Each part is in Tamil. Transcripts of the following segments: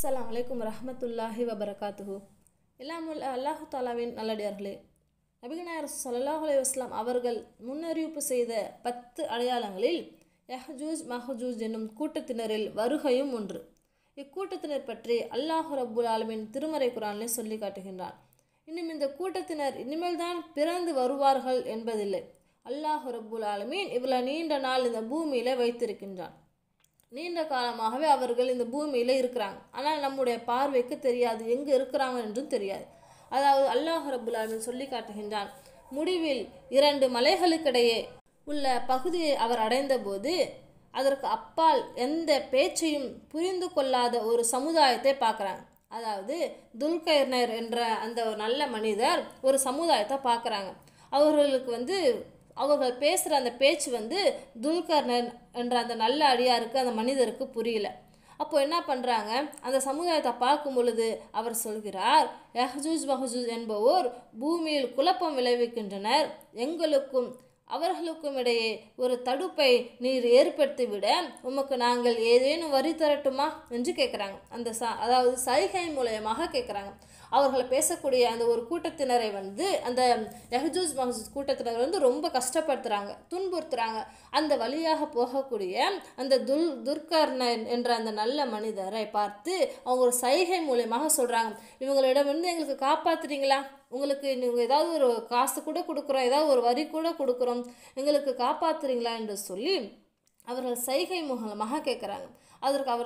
அஸ்ஸலாமு அலைக்கும் வரஹ்மத்துல்லாஹி வபரகாத்துஹு. எல்லாம் அல்லாஹு தாலாவின் நல்லடியார்களே, நபிகள் ஸல்லல்லாஹு அலைஹி வஸல்லம் அவர்கள் முன்னறிவிப்பு செய்த 10 அடையாளங்களில் யஹ்ஜூஜ் மஹ்ஜூஜ் என்னும் கூட்டத்தினரில் வருகையும் ஒன்று. இக்கூட்டத்தினர் பற்றி அல்லாஹ் ரப்புல் ஆலமீன் திருமறை குர்ஆனிலே சொல்லி காட்டுகின்றான். இன்னும் இந்த கூட்டத்தினர் இனிமேல் தான் பிறந்து வருவார்கள் என்பதில்லை. அல்லாஹ் ரப்புல் ஆலமீன் இவ்வளவு நீண்ட நாள் இந்த பூமியில வைத்திருக்கின்றான். நீண்ட காலமாகவே அவர்கள் இந்த பூமியில் இருக்கிறாங்க. ஆனால் நம்முடைய பார்வைக்கு தெரியாது, எங்கே இருக்கிறாங்க என்றும் தெரியாது. அதாவது அல்லாஹ் ரப்புல் ஆலமீன் சொல்லி காட்டுகின்றான், முடிவில் 2 மலைகளுக்கிடையே உள்ள பகுதியை அவர் அடைந்த போது அதற்கு அப்பால் எந்த பேச்சையும் புரிந்து கொள்ளாத ஒரு சமுதாயத்தை பார்க்குறாங்க. அதாவது துல்கர்னைர் என்ற அந்த ஒரு நல்ல மனிதர் ஒரு சமுதாயத்தை பார்க்குறாங்க. அவர்களுக்கு அவர்கள் பேசுகிற அந்த பேச்சு துல்கர்னைர் என்ற அந்த நல்ல அடியாருக்கு, அந்த மனிதருக்கு புரியல. அப்போ என்ன பண்ணுறாங்க, அந்த சமுதாயத்தை பார்க்கும் பொழுது அவர் சொல்கிறார், யஹ்ஜூஜ் மஹ்ஜூஜ் என்பவோர் பூமியில் குழப்பம் விளைவிக்கின்றனர், எங்களுக்கும் அவர்களுக்கும் இடையே ஒரு தடுப்பை நீர் ஏற்படுத்திவிட உமக்கு நாங்கள் ஏதேனும் வரி தரட்டுமா என்று கேட்குறாங்க. அதாவது சைகை மூலயமாக கேட்குறாங்க. அவர்களை பேசக்கூடிய அந்த ஒரு கூட்டத்தினரை அந்த யஹ்ஜூஜ் மஹ்ஜூஜ் கூட்டத்தினர் ரொம்ப கஷ்டப்படுத்துகிறாங்க, துன்புறுத்துகிறாங்க. அந்த வழியாக போகக்கூடிய அந்த துல்கர்னைன் என்ற அந்த நல்ல மனிதரை பார்த்து அவங்க ஒரு சைகை மூலயமாக சொல்கிறாங்க, இவங்களிடம் எங்களுக்கு காப்பாற்றுறீங்களா, உங்களுக்கு நீங்கள் ஏதாவது ஒரு காசு கூட கொடுக்குறோம், ஏதாவது ஒரு வரி கூட கொடுக்குறோம், எங்களுக்கு காப்பாற்றுறீங்களா என்று சொல்லி அவர்கள் சைகை மூலமாக கேட்குறாங்க. அதற்கு அவர்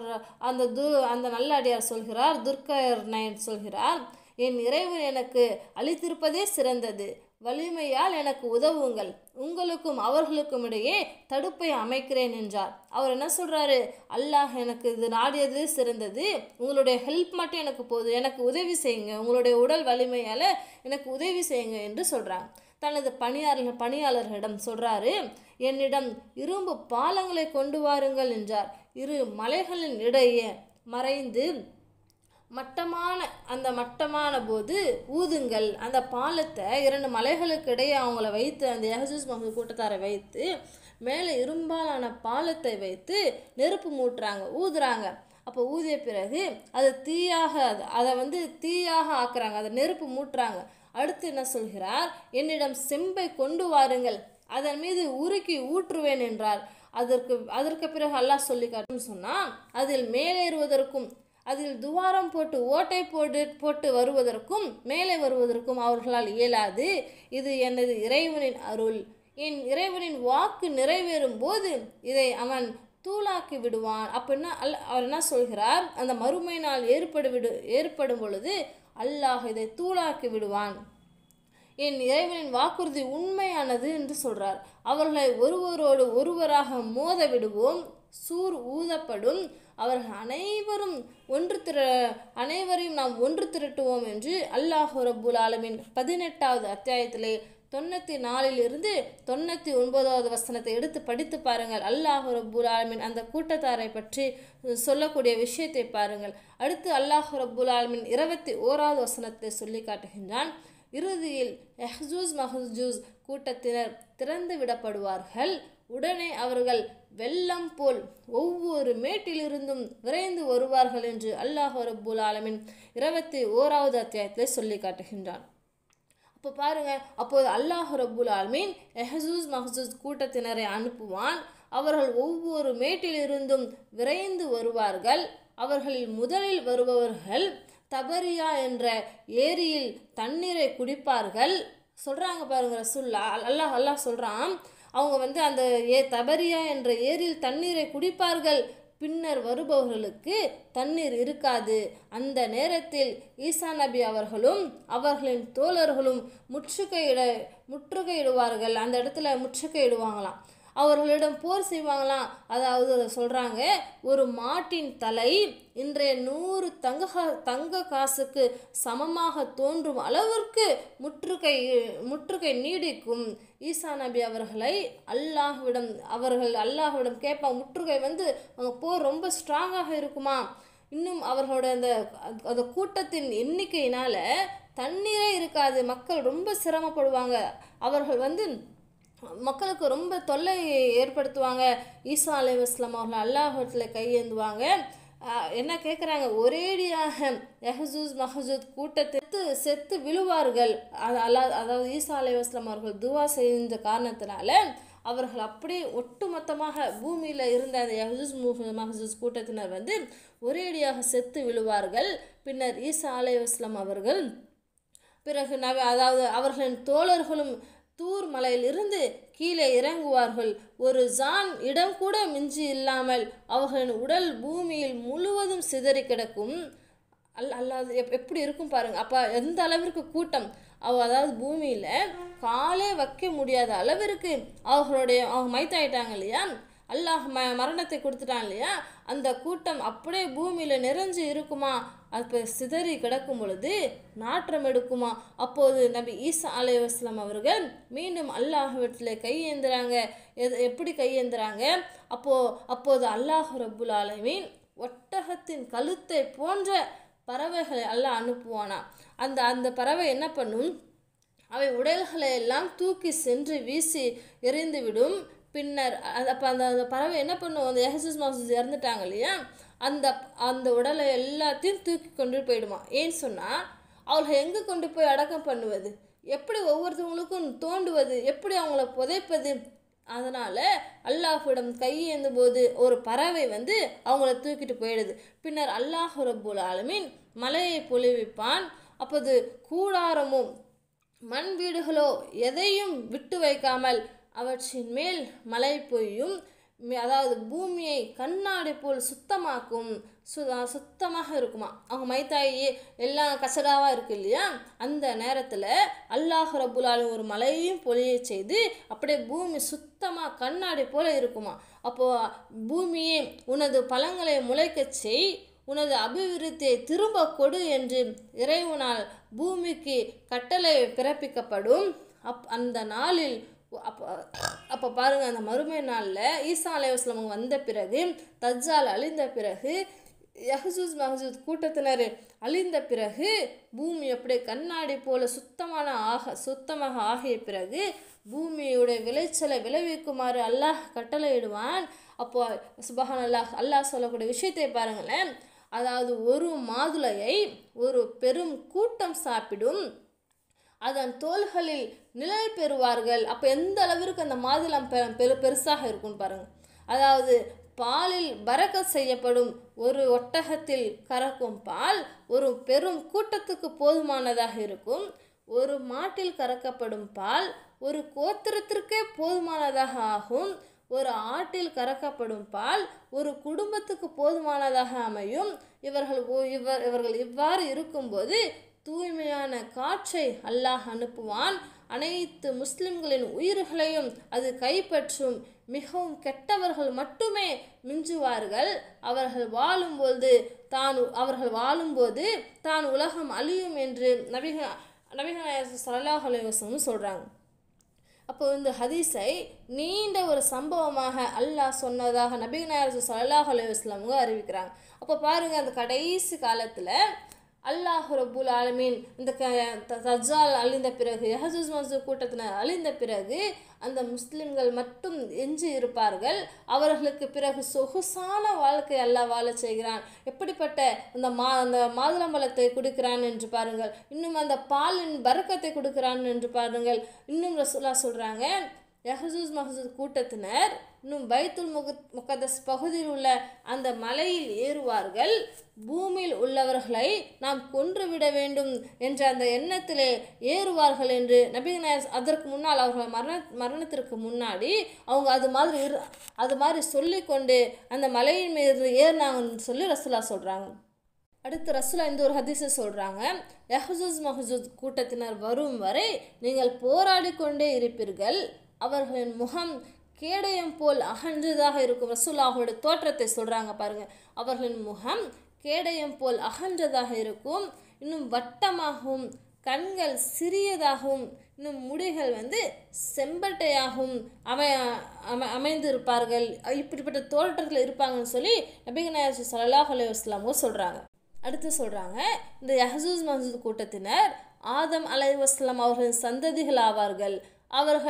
அந்த நல்ல அடியார் சொல்கிறார், துல்கர்னைன் சொல்கிறார், என் இறைவன் எனக்கு அளித்திருப்பதே சிறந்தது, வலிமையால் எனக்கு உதவுங்கள், உங்களுக்கும் அவர்களுக்கும் இடையே தடுப்பை அமைக்கிறேன் என்றார். அவர் என்ன சொல்கிறாரு, அல்லாஹ் எனக்கு இது நாடியது சிறந்தது, உங்களுடைய ஹெல்ப் மட்டும் எனக்கு போதும், எனக்கு உதவி செய்யுங்க, உங்களுடைய உடல் வலிமையால் எனக்கு உதவி செய்யுங்க என்று சொல்கிறாங்க. தனது பணியாளர்களிடம் சொல்கிறாரு, என்னிடம் இரும்பு பாலங்களை கொண்டு வாருங்கள் என்றார். 2 மலைகளின் இடையே மறைந்து மட்டமான போது ஊதுங்கள். அந்த பாலத்தை 2 மலைகளுக்கு இடையே அவங்கள வைத்து, அந்த யஹ்ஜூஜ் மஹ்ஜூஜ் கூட்டத்தாரை வைத்து மேலே இரும்பாலான பாலத்தை வைத்து நெருப்பு மூட்டுறாங்க, ஊதுறாங்க. அப்போ ஊதிய பிறகு அது தீயாக ஆக்குறாங்க, அதை நெருப்பு மூட்டுறாங்க. அடுத்து என்ன சொல்கிறார், என்னிடம் செம்பை கொண்டு வாருங்கள், அதன் மீது உருக்கி ஊற்றுவேன் என்றார். அதற்கு பிறகு அல்லாஹ் சொல்லி காட்டும் சொன்னால், அதில் மேலேறுவதற்கும் அதில் துவாரம் போட்டு ஓட்டை போட்டு வருவதற்கும் மேலே வருவதற்கும் அவர்களால் இயலாது, இது எனது இறைவனின் அருள், என் இறைவனின் வாக்கு நிறைவேறும் போது இதை அவன் தூளாக்கி விடுவான். அப்படின்னா அவர் என்ன சொல்கிறார், அந்த மறுமை நாள் ஏற்படும் பொழுது அல்லாஹ் இதை தூளாக்கி விடுவான், என் இறைவனின் வாக்குறுதி உண்மையானது என்று சொல்றார். அவர்களை ஒருவரோடு ஒருவராக மோத விடுவோம், சூர் ஊதப்படும், அவர்கள் அனைவரையும் நாம் ஒன்று திரட்டுவோம் என்று அல்லாஹ் ரப்புல் ஆலமீன் 18வது அத்தியாயத்திலே 94 99வது வசனத்தை எடுத்து படித்து பாருங்கள். அல்லாஹ் ரப்புல் ஆலமீன் அந்த கூட்டத்தாரை பற்றி சொல்லக்கூடிய விஷயத்தை பாருங்கள். அடுத்து அல்லாஹ் ரப்புல் ஆலமீன் 21வது வசனத்தை சொல்லி காட்டுகின்றான், இறுதியில் யஹ்ஜூஜ் மஹ்ஜூஜ் கூட்டத்தினர் திறந்து விடப்படுவார்கள், உடனே அவர்கள் வெள்ளம் போல் ஒவ்வொரு மேட்டிலிருந்தும் விரைந்து வருவார்கள் என்று அல்லாஹ் ரப்புல் ஆலமீன் 21வது அத்தியாயத்திலே சொல்லி காட்டுகின்றான். அப்போ பாருங்க, அப்போது அல்லாஹ் ரப்புல் ஆலமீன் யஹ்ஜூஜ் மஹ்ஜூஜ் கூட்டத்தினரை அனுப்புவான். அவர்கள் ஒவ்வொரு மேட்டிலிருந்தும் விரைந்து வருவார்கள். அவர்களில் முதலில் வருபவர்கள் தபரியா என்ற ஏரியில் தண்ணீரை குடிப்பார்கள். சொல்றாங்க பாருங்க, ரசூல்லா அல்லாஹ் சொல்றான், அவங்க அந்த தபரியா என்ற ஏரியில் தண்ணீரை குடிப்பார்கள், பின்னர் வருபவர்களுக்கு தண்ணீர் இருக்காது. அந்த நேரத்தில் ஈசா நபி அவர்களும் அவர்களின் தோழர்களும் முற்றுகையிடுவார்கள். அந்த இடத்துல முற்றுகையிடுவாங்களாம், அவர்களிடம் போர் செய்வாங்களாம். அதாவது சொல்கிறாங்க, ஒரு மாட்டின் தலை இன்றைய 100 தங்க காசுக்கு சமமாக தோன்றும் அளவிற்கு முற்றுகை நீடிக்கும். ஈசா நபி அவர்களை அல்லாஹ்விடம் கேட்பாங்க, முற்றுகை அவங்க போர் ரொம்ப ஸ்ட்ராங்காக இருக்குமா, இன்னும் அவர்களோட அந்த கூட்டத்தின் எண்ணிக்கையினால் தண்ணீரே இருக்காது, மக்கள் ரொம்ப சிரமப்படுவாங்க, அவர்கள் மக்களுக்கு ரொம்ப தொல்லை ஏற்படுத்துவாங்க. ஈசா அலைஹிஸ்ஸலாம் அவர்கள் அல்லாஹ்விடத்தில் கையேந்துவாங்க. என்ன கேட்குறாங்க, ஒரேடியாக யஹ்ஜூஜ் மஹ்ஜூஜ் கூட்டத்தை செத்து விழுவார்கள். அதாவது ஈசா அலைஹிஸ்ஸலாம் அவர்கள் துவா செஞ்ச காரணத்தினால அவர்கள் அப்படியே ஒட்டுமொத்தமாக பூமியில் இருந்த அந்த யஹ்ஜூஜ் மஹ்ஜூஜ் கூட்டத்தினர் வந்து ஒரேடியாக செத்து விழுவார்கள். பின்னர் ஈசா அலைஹிஸ்ஸலாம் அவர்கள் பிறகு அதாவது அவர்களின் தோழர்களும் தூர் மலையிலிருந்து கீழே இறங்குவார்கள். ஒரு ஜான் இடம் கூட மிஞ்சி இல்லாமல் அவர்களின் உடல் பூமியில் முழுவதும் சிதறி கிடக்கும். அல்லாது எப்படி இருக்கும் பாருங்க. அப்போ எந்த அளவிற்கு கூட்டம், அதாவது பூமியில் காலே வைக்க முடியாத அளவிற்கு அவங்க மைத்தாயிட்டாங்க இல்லையா, அல்லாஹ் மரணத்தை கொடுத்துட்டான் இல்லையா, அந்த கூட்டம் அப்படியே பூமியில் நிறைஞ்சு இருக்குமா. அப்போ சிதறி கிடக்கும் பொழுது நாற்றம் எடுக்குமா. அப்போது நபி ஈசா அலைஹிஸ்ஸலாம் அவர்கள் மீண்டும் அல்லாஹ்விடத்தில் கையேந்துறாங்க. எப்படி கையேந்துறாங்க? அப்போது அல்லாஹ் ரப்புல் ஆலமீன் ஒட்டகத்தின் கழுத்தை போன்ற பறவைகளை அல்லாஹ் அனுப்புவானா. அந்த பறவை என்ன பண்ணும், அவை உடல்களை எல்லாம் தூக்கி சென்று வீசி எறிந்துவிடும். பின்னர் அப்போ அந்த பறவை என்ன பண்ணும், அந்த யஹ்ஜூஜ் மஹ்ஜூஜ் இறந்துட்டாங்க இல்லையா, அந்த உடலை எல்லாத்தையும் தூக்கி கொண்டு போயிடுமா. ஏன்னு சொன்னால் அவர்கள் எங்கே கொண்டு போய் அடக்கம் பண்ணுவது, எப்படி ஒவ்வொருத்தவங்களுக்கும் தோண்டுவது, எப்படி அவங்கள புதைப்பது. அதனால் அல்லாஹ்விடம் கையேந்தும் போது ஒரு பறவை வந்து அவங்கள தூக்கிட்டு போயிடுது. பின்னர் அல்லாஹ் ரப்புல் ஆலமீன் மலையை பொழிவிப்பான். அப்போது கூடாரமோ மண் வீடுகளோ எதையும் விட்டு வைக்காமல் அவற்றின் மேல் மழை பொய்யும். அதாவது பூமியை கண்ணாடி போல் சுத்தமாக்கும். சுத்தமாக இருக்குமா. அவங்க மைத்தாயி எல்லாம் கச்சடாவாக இருக்கு இல்லையா, அந்த நேரத்தில் அல்லாஹ் ரப்புல் ஆலமீன் ஒரு மலையையும் பொழிய செய்து அப்படியே பூமி சுத்தமாக கண்ணாடி போல இருக்குமா. அப்போது பூமியே உனது பழங்களை முளைக்க செய், உனது அபிவிருத்தியை திரும்ப கொடு என்று இறைவனால் பூமிக்கு கட்டளை பிறப்பிக்கப்படும். அந்த நாளில் அப்போ பாருங்கள், அந்த மறுமை நாளில் ஈசா அலைஹிஸ்ஸலாம் வந்த பிறகு, தஜ்ஜால் அழிந்த பிறகு, யஹ்ஜூஜ் மஹ்ஜூஜ் கூட்டத்தினர் அழிந்த பிறகு, பூமி அப்படியே கண்ணாடி போல சுத்தமாக ஆகிய பிறகு பூமியுடைய விளைச்சலை விளைவிக்குமாறு அல்லாஹ் கட்டளையிடுவான். அப்போ சுப்ஹானல்லாஹ், அல்லாஹ் சொல்லக்கூடிய விஷயத்தை பாருங்களேன். அதாவது ஒரு மாதுளையை ஒரு பெரும் கூட்டம் சாப்பிடும், அதன் தோள்களில் நிழல் பெறுவார்கள். அப்போ எந்த அளவிற்கு அந்த மாதுளம் பெருசாக இருக்கும்னு பாருங்கள். அதாவது பாலில் பரக்கத் செய்யப்படும். ஒரு ஒட்டகத்தில் கறக்கும் பால் ஒரு பெரும் கூட்டத்துக்கு போதுமானதாக இருக்கும். ஒரு மாட்டில் கறக்கப்படும் பால் ஒரு கோத்திரத்திற்கே போதுமானதாக ஆகும். ஒரு ஆட்டில் கறக்கப்படும் பால் ஒரு குடும்பத்துக்கு போதுமானதாக அமையும். இவர்கள் இவ்வாறு இருக்கும்போது தூய்மையான காற்றை அல்லாஹ் அனுப்புவான். அனைத்து முஸ்லிம்களின் உயிர்களையும் அது கைப்பற்றும். மிகவும் கெட்டவர்கள் மட்டுமே மிஞ்சுவார்கள். அவர்கள் வாழும்போது தான் உலகம் அழியும் என்று நபிகள் ஸல்லல்லாஹு அலைஹி வஸல்லம் சொல்கிறாங்க. அப்போ இந்த ஹதீஸை நீண்ட ஒரு சம்பவமாக அல்லாஹ் சொன்னதாக நபிகள் ஸல்லல்லாஹு அலைஹி வஸல்லம் அறிவிக்கிறாங்க. அப்போ பாருங்கள், அந்த கடைசி காலத்தில் அல்லாஹ் ரப்புல் ஆலமீன் இந்த தஜ்ஜால் அழிந்த பிறகு, யஹ்ஜூஜ் மஹ்ஜூஜ் கூட்டத்தினர் அழிந்த பிறகு அந்த முஸ்லிம்கள் மட்டும் எஞ்சி இருப்பார்கள். அவர்களுக்கு பிறகு சொகுசான வாழ்க்கை அல்லாஹ் வாழ செய்கிறான். எப்படிப்பட்ட அந்த மாதுளம்பழத்தை கொடுக்கிறான் என்று பாருங்கள். இன்னும் அந்த பாலின் பரக்கத்தை கொடுக்கிறான் என்று பாருங்கள். இன்னும் ரசூலுல்லாஹ் சொல்கிறாங்க, யஹ்ஜூஜ் மஹ்ஜூஜ் கூட்டத்தினர் இன்னும் பைத்துல் முகத்தஸ் பகுதியில் உள்ள அந்த மலையில் ஏறுவார்கள். பூமியில் உள்ளவர்களை நாம் கொன்றுவிட வேண்டும் என்ற அந்த எண்ணத்திலே ஏறுவார்கள் என்று நபிகள் அதற்கு முன்னால் அவர்கள் மரணத்திற்கு முன்னாடி அவங்க அது மாதிரி சொல்லிக்கொண்டு அந்த மலையின் மீது ஏறினாங்கன்னு சொல்லி ரசூலுல்லாஹ் சொல்கிறாங்க. அடுத்து ரசூலுல்லாஹ் இந்த ஒரு ஹதீஸை சொல்கிறாங்க, யஹ்ஜூஜ் மஹ்ஜூஜ் கூட்டத்தினர் வரும் வரை நீங்கள் போராடி கொண்டே இருப்பீர்கள். அவர்களின் முகம் கேடயம் போல் அகன்றதாக இருக்கும். ரசூலுல்லாஹோட தோற்றத்தை சொல்கிறாங்க பாருங்கள். அவர்களின் முகம் கேடயம் போல் அகன்றதாக இருக்கும். இன்னும் வட்டமாகவும், கண்கள் சிறியதாகவும், இன்னும் முடிகள் செம்பட்டையாகவும் அமைந்திருப்பார்கள். இப்படிப்பட்ட தோற்றத்தில் இருப்பாங்கன்னு சொல்லி நபிகள் ஸல்லல்லாஹு அலைஹி வஸல்லம் சொல்கிறாங்க. அடுத்து சொல்கிறாங்க, இந்த யஹ்ஜூஜ் மஹ்ஜூஜ் கூட்டத்தினர் ஆதம் அலைஹிஸ்ஸலாம் அவர்களின் சந்ததிகள் ஆவார்கள்.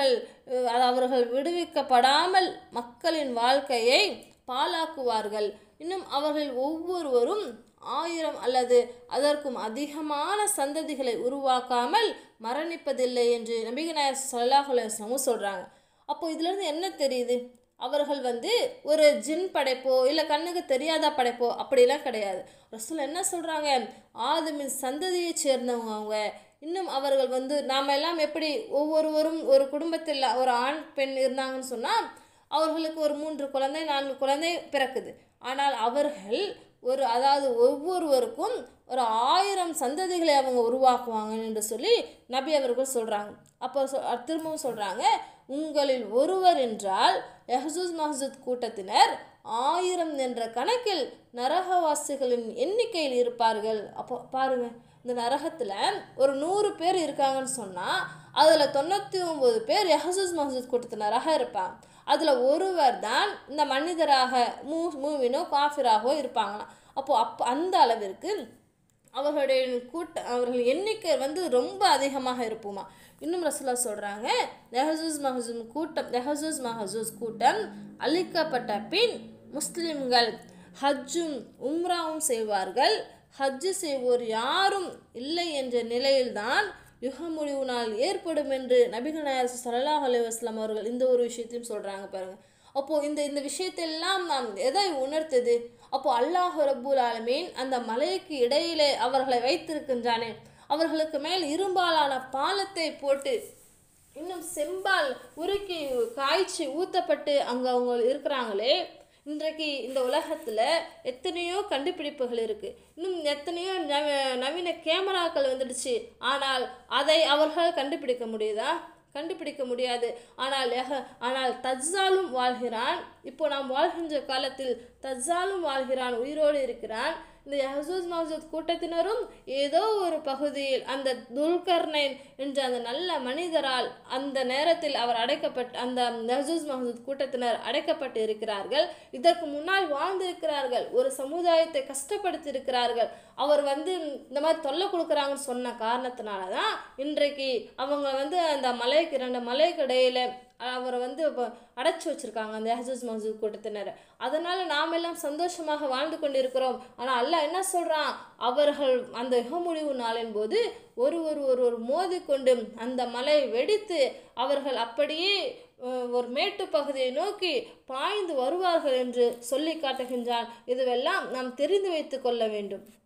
அவர்கள் விடுவிக்கப்படாமல் மக்களின் வாழ்க்கையை பாழாக்குவார்கள். இன்னும் அவர்கள் ஒவ்வொருவரும் 1000 அல்லது அதற்கும் அதிகமான சந்ததிகளை உருவாக்காமல் மரணிப்பதில்லை என்று நபிகள் நாயகம் ஸல்லல்லாஹு அலைஹி வஸல்லம் சொல்கிறாங்க. அப்போ இதிலிருந்து என்ன தெரியுது? அவர்கள் ஒரு ஜின் படைப்போ இல்லை கண்ணுக்கு தெரியாத படைப்போ அப்படிலாம் கிடையாது. ரசூல் என்ன சொல்கிறாங்க? ஆதமின் சந்ததியை சேர்ந்தவங்க அவங்க. இன்னும் அவர்கள் நாம் எல்லாம் எப்படி ஒவ்வொருவரும் ஒரு குடும்பத்தில் ஒரு ஆண் பெண் இருந்தாங்கன்னு சொன்னால் அவர்களுக்கு ஒரு 3 குழந்தை 4 குழந்தை பிறக்குது. ஆனால் அவர்கள் அதாவது ஒவ்வொருவருக்கும் ஒரு 1000 சந்ததிகளை அவங்க உருவாக்குவாங்க என்று சொல்லி நபி அவர்கள் சொல்கிறாங்க. அப்போ திரும்பவும் சொல்கிறாங்க, உங்களில் ஒருவர் என்றால் யஹ்ஜூஜ் மஹ்ஜூஜ் கூட்டத்தினர் 1000 என்ற கணக்கில் நரகவாசிகளின் எண்ணிக்கையில் இருப்பார்கள். அப்போ பாருங்கள், இந்த நரகத்தில் ஒரு 100 பேர் இருக்காங்கன்னு சொன்னால் அதில் 99 பேர் யஹ்ஜூஜ் மஹ்ஜூஜ் கூட்டத்தினராக இருப்பாங்க. அதில் ஒருவர் தான் இந்த மனிதராக மூவினோ காஃபிராகவோ இருப்பாங்களாம். அப்போது அந்த அளவிற்கு அவர்கள் எண்ணிக்கை ரொம்ப அதிகமாக இருப்போமா. இன்னும் ரசூலுல்லாஹ் சொல்கிறாங்க, யஹ்ஜூஜ் மஹ்ஜூஜ் கூட்டம் அழிக்கப்பட்ட பின் முஸ்லிம்கள் ஹஜ்ஜும் உம்ராவும் செய்வார்கள். ஹஜ்ஜு செய்வோர் யாரும் இல்லை என்ற நிலையில்தான் யுக முடிவு நாள் ஏற்படும் என்று நபிகள் நாயகம் ஸல்லல்லாஹு அலைஹி வஸல்லம் அவர்கள் இந்த ஒரு விஷயத்தையும் சொல்கிறாங்க. பாருங்கள், அப்போது இந்த விஷயத்தெல்லாம் நாம் எதை உணர்த்தது? அப்போது அல்லாஹ் ரப்புல் ஆலமீன் அந்த மலைக்கு இடையிலே அவர்களை வைத்திருக்கின்றானே, அவர்களுக்கு மேல் இரும்பாலான பாலத்தை போட்டு இன்னும் செம்பால் உருக்கி காய்ச்சி ஊற்றப்பட்டு அங்கே அவங்க இருக்கிறாங்களே. இன்றைக்கு இந்த உலகத்தில் எத்தனையோ கண்டுபிடிப்புகள் இருக்குது, இன்னும் எத்தனையோ நவீன கேமராக்கள் வந்துடுச்சு. ஆனால் அதை அவர்கள் கண்டுபிடிக்க முடியுதா? கண்டுபிடிக்க முடியாது. ஆனால் தஜ்ஜாலும் வாழ்கிறான். இப்போ நாம் வாழ்கின்ற காலத்தில் தஜ்ஜாலும் வாழ்கிறான், உயிரோடு இருக்கிறான். இந்த யஹ்ஜூஜ் மஹ்ஜூஜ் கூட்டத்தினரும் ஏதோ ஒரு பகுதியில் அந்த துல்கர்னைன் என்ற அந்த நல்ல மனிதரால் அந்த நேரத்தில் அவர் அந்த யஹ்ஜூஜ் மஹ்ஜூஜ் கூட்டத்தினர் அடைக்கப்பட்டு இருக்கிறார்கள். இதற்கு முன்னால் வாழ்ந்திருக்கிறார்கள், ஒரு சமுதாயத்தை கஷ்டப்படுத்தி இருக்கிறார்கள். அவர் இந்த மாதிரி தொல்லை கொடுக்குறாங்கன்னு சொன்ன காரணத்தினால தான் இன்றைக்கு அவங்க அந்த மலைக்கு 2 மலைக்கு இடையில அவரை அடைச்சி வச்சுருக்காங்க அந்த யஹ்ஜூஜ் மஹ்ஜூஜ் கூட்டத்தினர். அதனால் நாம் எல்லாம் சந்தோஷமாக வாழ்ந்து கொண்டிருக்கிறோம். ஆனால் அல்லாஹ் என்ன சொல்கிறான்? அவர்கள் அந்த யுக முடிவு நாளின் போது ஒருவர் மோதிக்கொண்டு அந்த மலை வெடித்து அவர்கள் அப்படியே ஒரு மேட்டு பகுதியை நோக்கி பாய்ந்து வருவார்கள் என்று சொல்லி காட்டுகின்றான். இதுவெல்லாம் நாம் தெரிந்து வைத்து கொள்ள வேண்டும்.